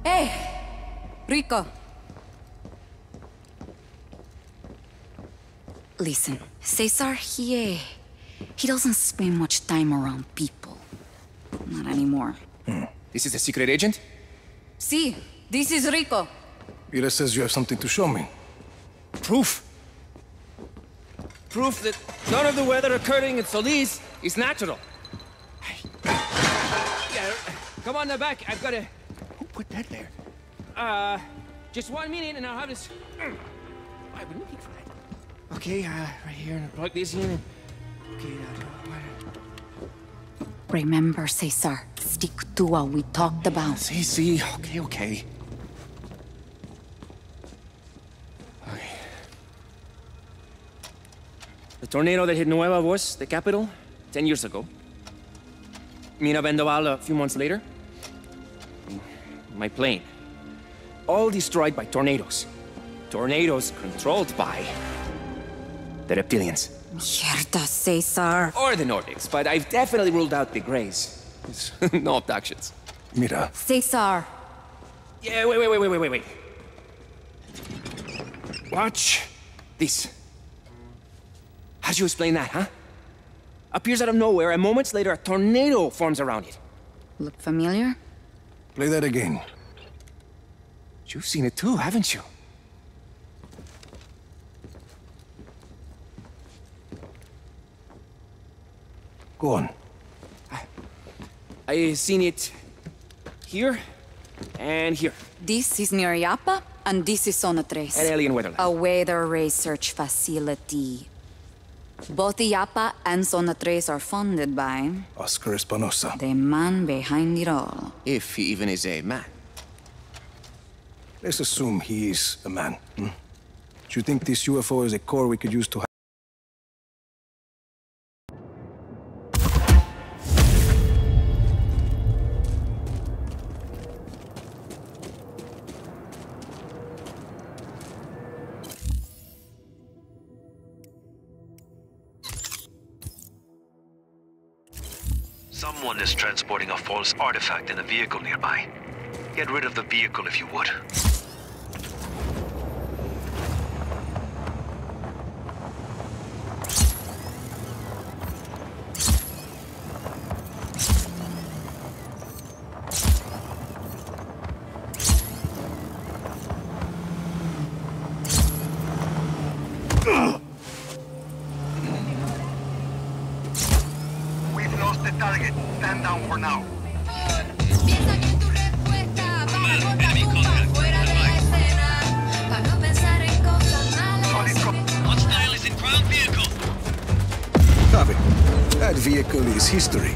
Hey! Rico. Listen, Cesar, he doesn't spend much time around people. Not anymore. This is a secret agent? See, this is Rico. Mira says you have something to show me. Proof. Proof that none of the weather occurring in Solis is natural. Yeah, come on the back. I've got to... Who put that there? Just 1 minute and I'll have this... I've been looking for that. Okay, right here, and plug this in. And... Okay, now... Remember, Cesar, stick to what we talked about. See, okay. Okay. The tornado that hit Nueva Voz, the capital, 10 years ago. Mina Vendaval a few months later. My plane. All destroyed by tornadoes. Tornadoes controlled by... the reptilians. Mierda, Cesar. Or the Nordics, but I've definitely ruled out the Greys. No abductions. Mira. Cesar. Yeah, wait. Watch this. How do you explain that, huh? Appears out of nowhere, and moments later, a tornado forms around it. Look familiar? Play that again. You've seen it too, haven't you? Go on. I've seen it here and here. This is near Yapa, and this is Zona 3. At Alien Weatherland. A weather research facility. Both the Yapa and Zona 3 are funded by... Oscar Espinosa. the man behind it all. If he even is a man. Let's assume he is a man. Do you think this UFO is a core we could use to... Someone is transporting a false artifact in a vehicle nearby. Get rid of the vehicle if you would. We've lost the target. Stand down for now. Piensa bien tu respuesta para botar pupa fuera de la escena, para no pensar en cosas malas. Hostile is in ground vehicle. Copy. That vehicle is history.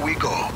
we go.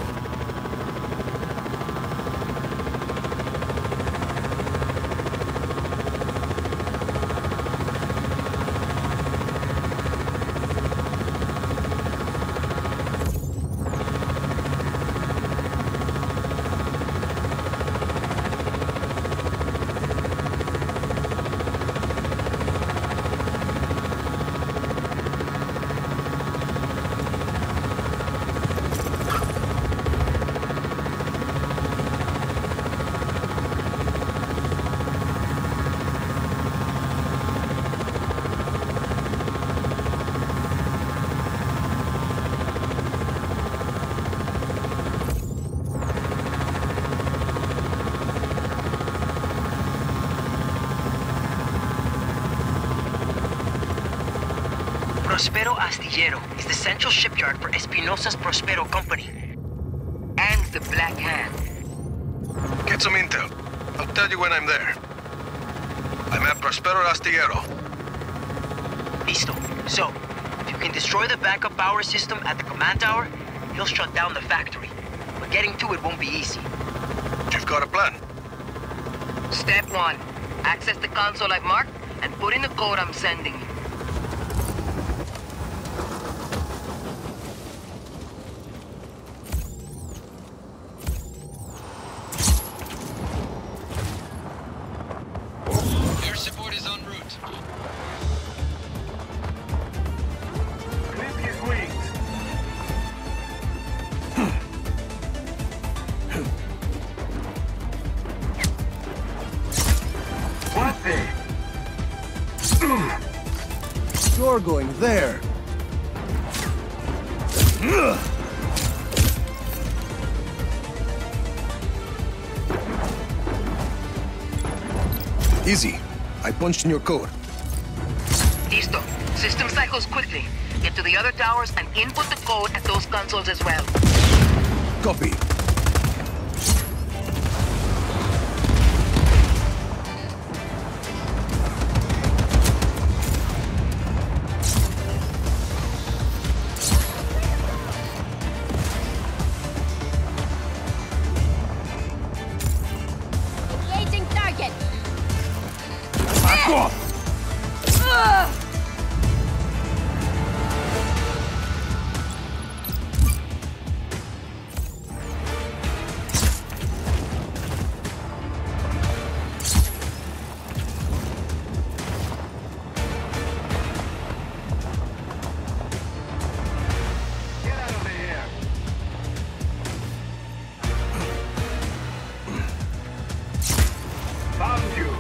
Prospero Astillero is the central shipyard for Espinosa's Prospero Company. And the Black Hand. Get some intel. I'll tell you when I'm there. I'm at Prospero Astillero. Listo. So, if you can destroy the backup power system at the command tower, he'll shut down the factory. But getting to it won't be easy. You've got a plan. Step 1. Access the console I've marked and put in the code I'm sending you. Air support is en route. Clip his wings. What the? You're going there. Easy. I punched in your code. Listo. System cycles quickly. Get to the other towers and input the code at those consoles as well. Copy. Engaging target. Back off! Get out of here. Found you.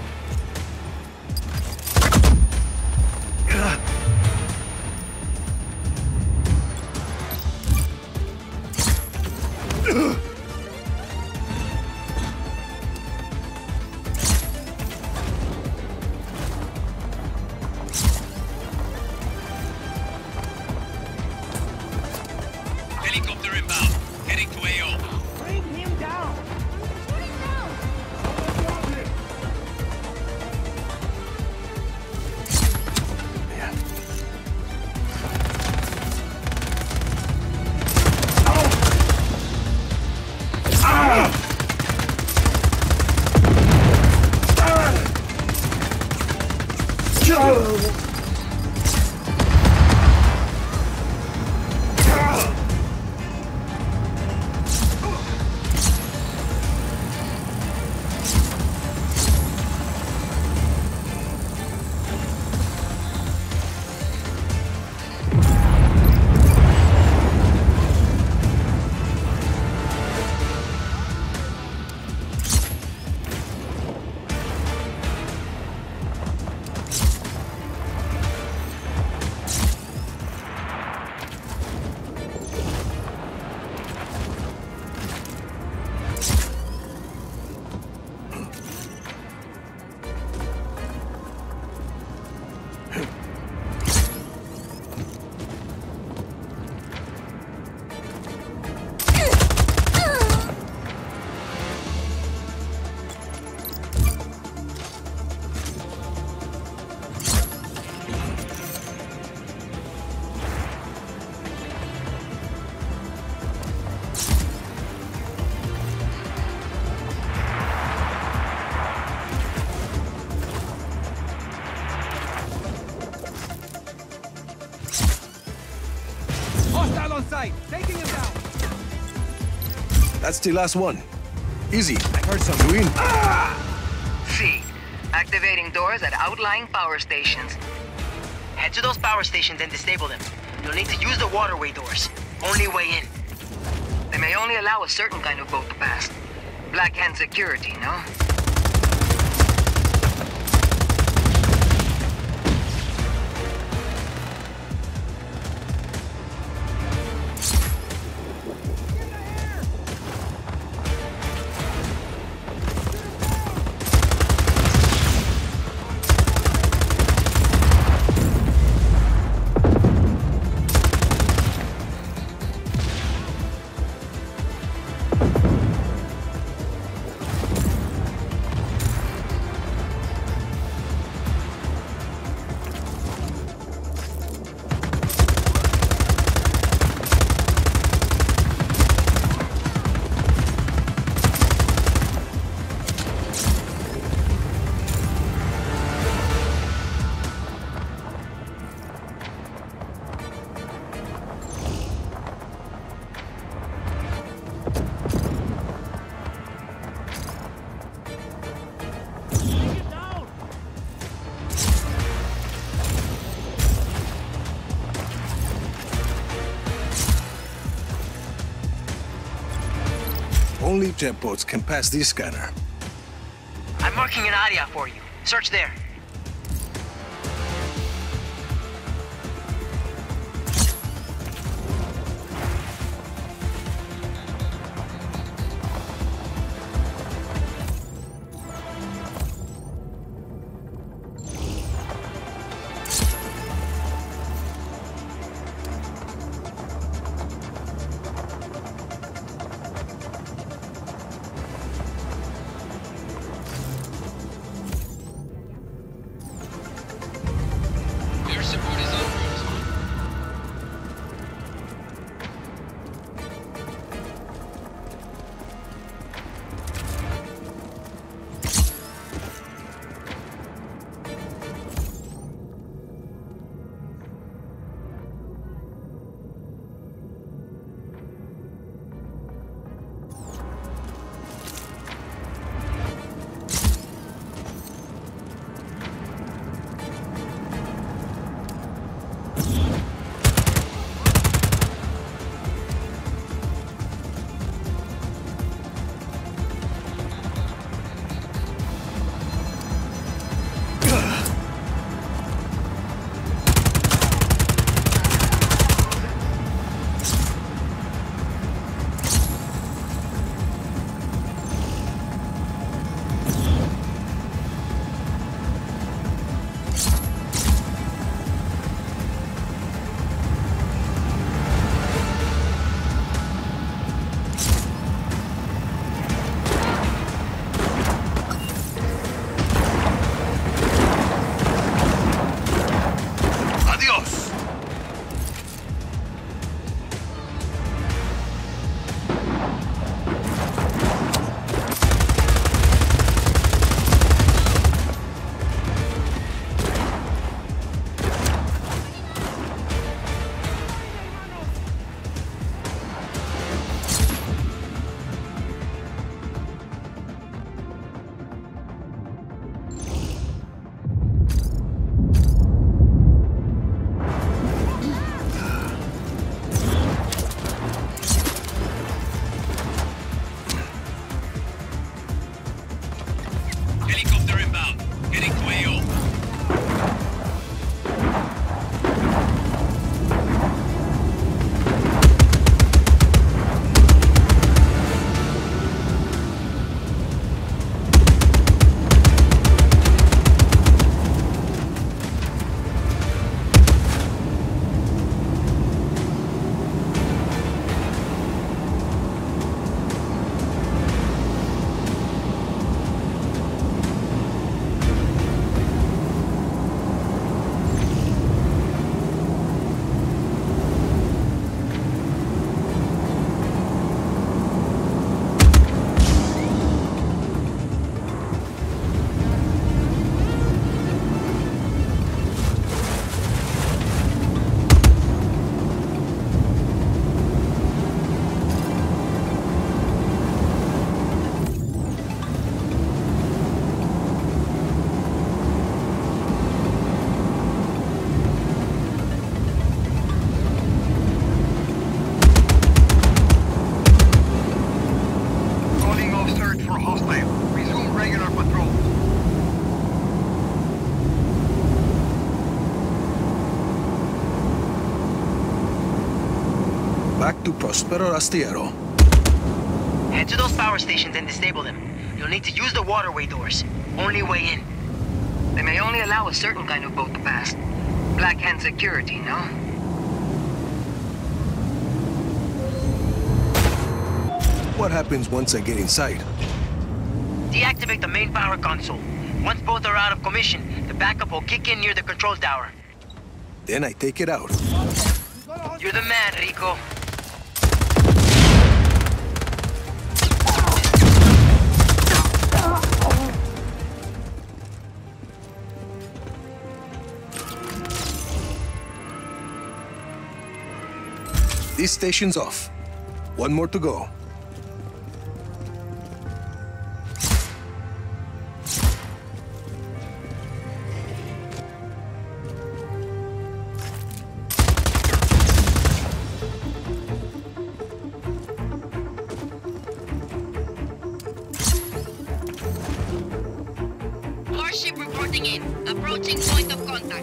Helicopter inbound. Heading to AO. Bring him down. on site. Taking him down. That's the last one. Easy. I heard something. You in? C. Activating doors at outlying power stations. Head to those power stations and disable them. You'll need to use the waterway doors. Only way in. They may only allow a certain kind of boat to pass. Black Hand security, no? Only jet boats can pass this scanner. I'm marking an area for you. Search there. to Prospero Astillero. Head to those power stations and disable them. You'll need to use the waterway doors. Only way in. They may only allow a certain kind of boat to pass. Black Hand security, no? What happens once I get inside? Deactivate the main power console. Once both are out of commission, the backup will kick in near the control tower. Then I take it out. You're the man, Rico. This station's off. One more to go. Warship reporting in. Approaching point of contact.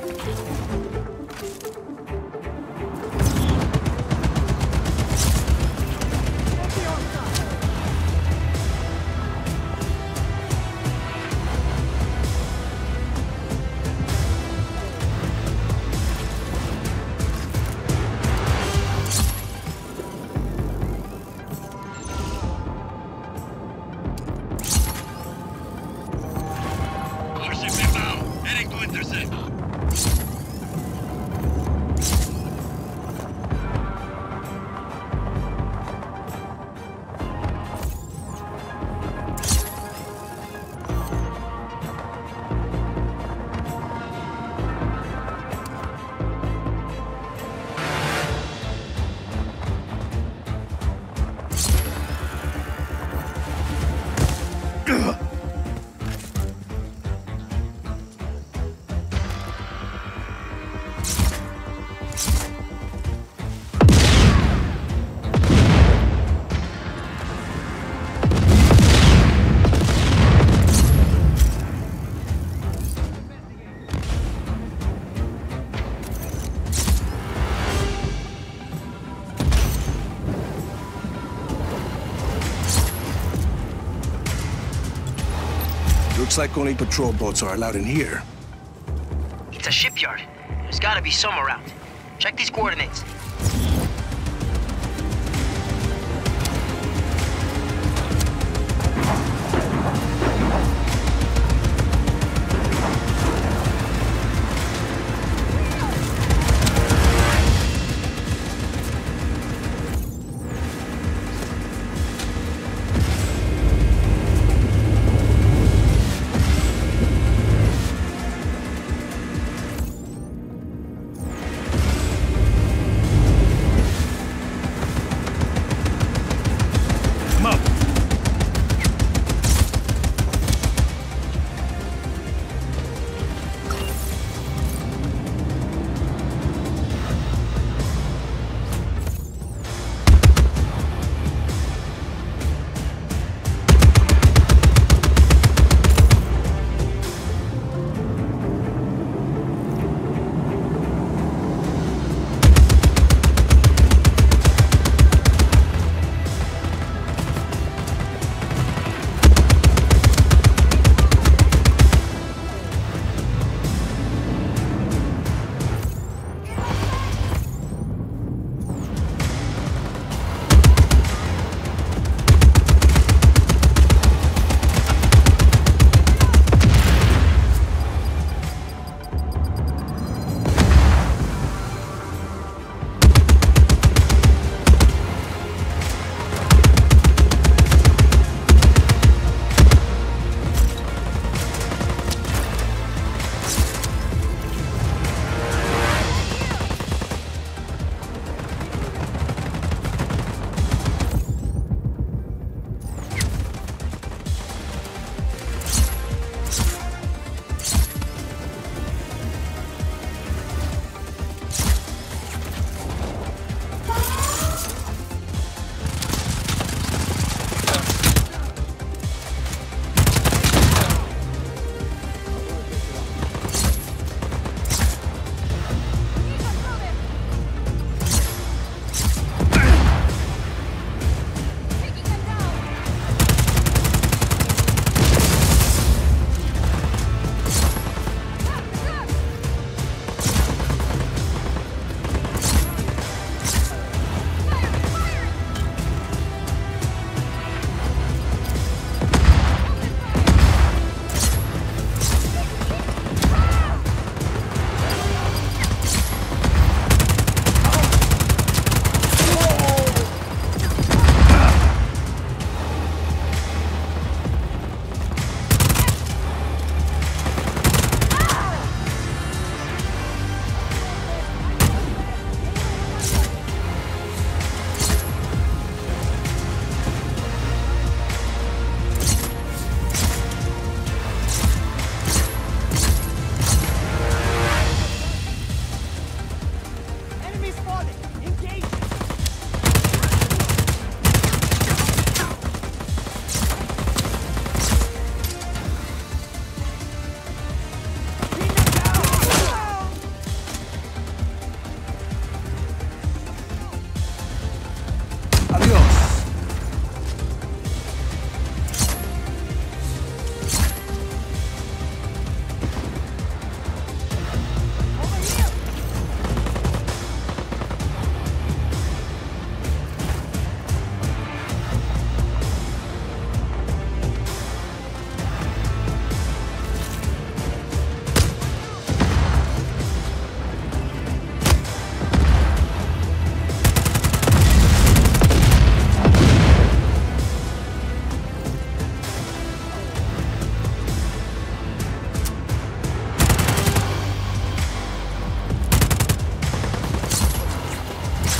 Warship inbound. Heading to intercept. Looks like only patrol boats are allowed in here. It's a shipyard. There's gotta be some around. Check these coordinates.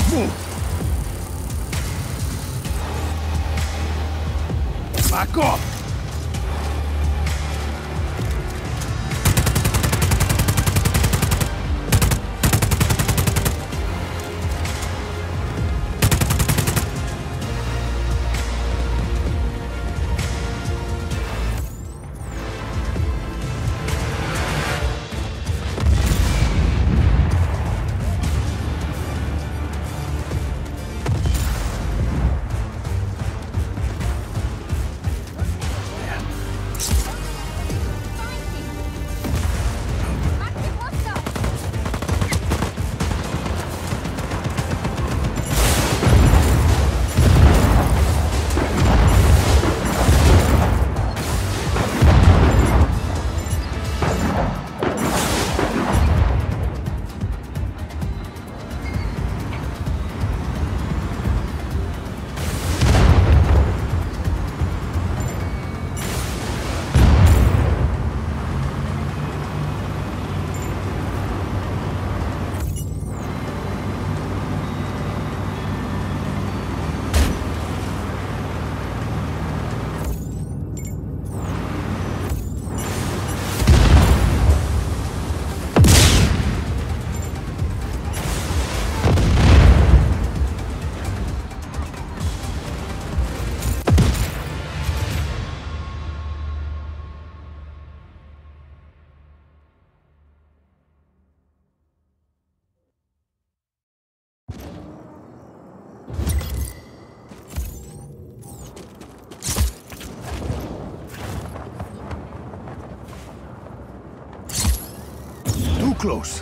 Move! Back off! Too close.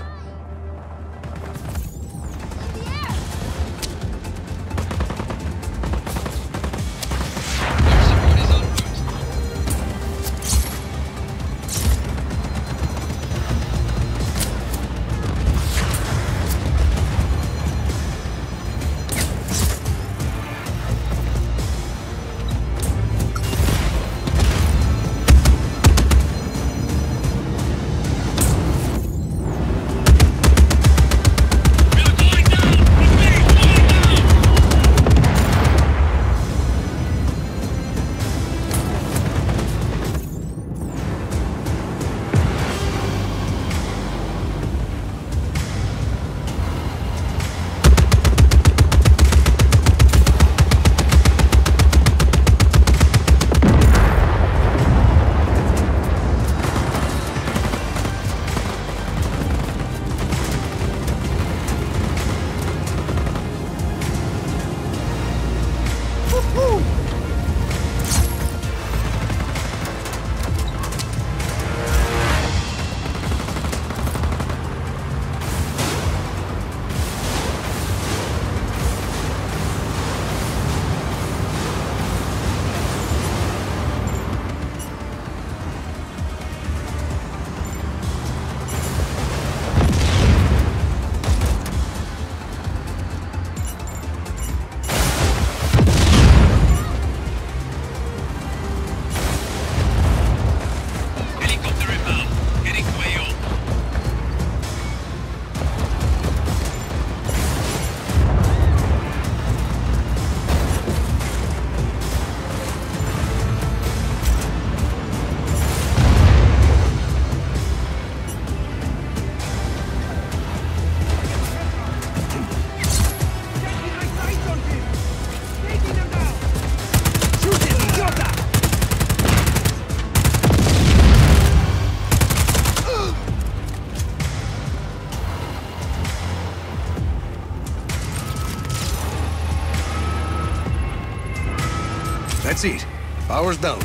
That's it. Power's down.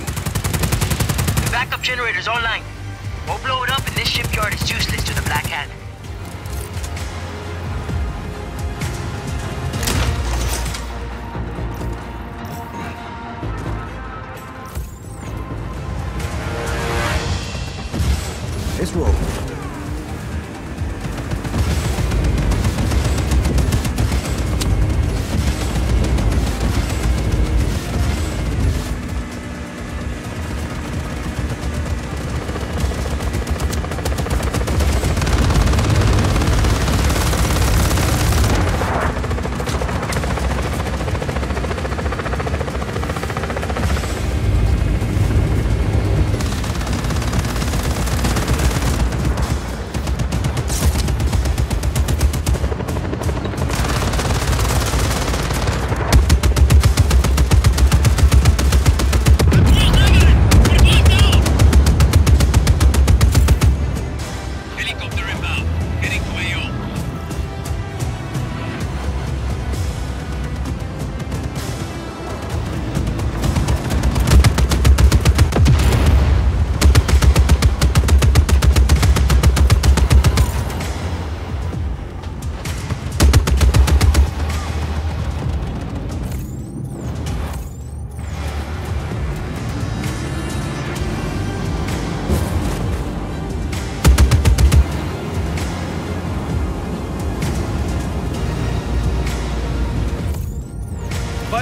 The backup generator's online. We'll blow it up and this shipyard is useless to the Black Hand. Let's roll.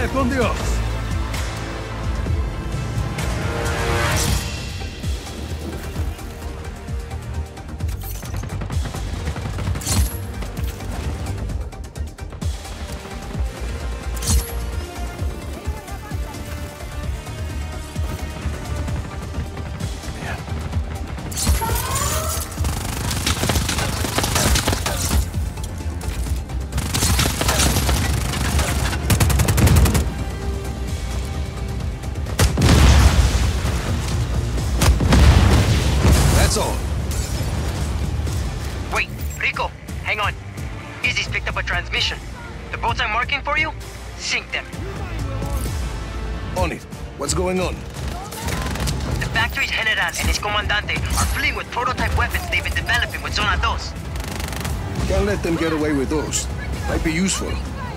con Dios. That's all. Wait, Rico, hang on. Izzy's picked up a transmission. The boats I'm marking for you, sink them. On it. What's going on? The factory's general and his comandante are fleeing with prototype weapons they've been developing with Zona 2. Can't let them get away with those. Might be useful.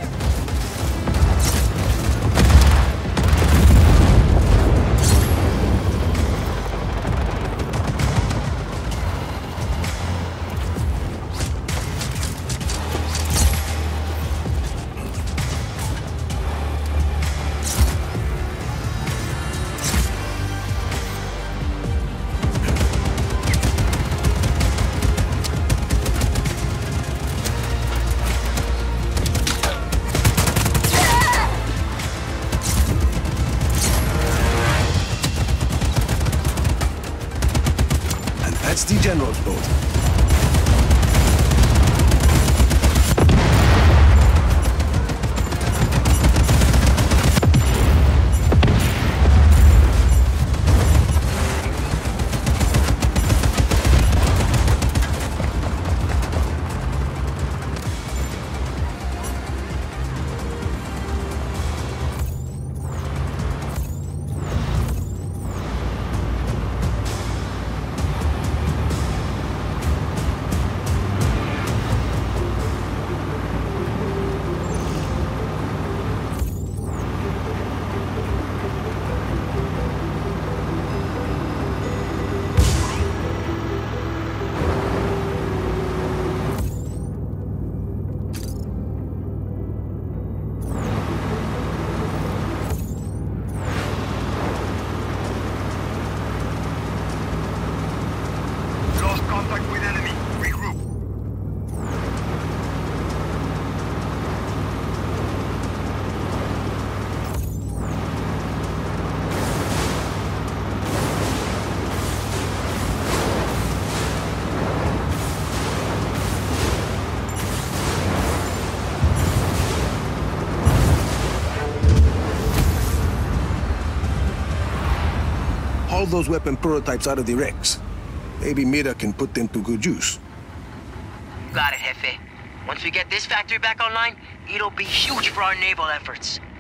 That's the General's boat. Contact with enemy. Regroup. Haul those weapon prototypes out of the wrecks. Maybe Mira can put them to good use. Got it, Jefe. Once we get this factory back online, it'll be huge for our naval efforts.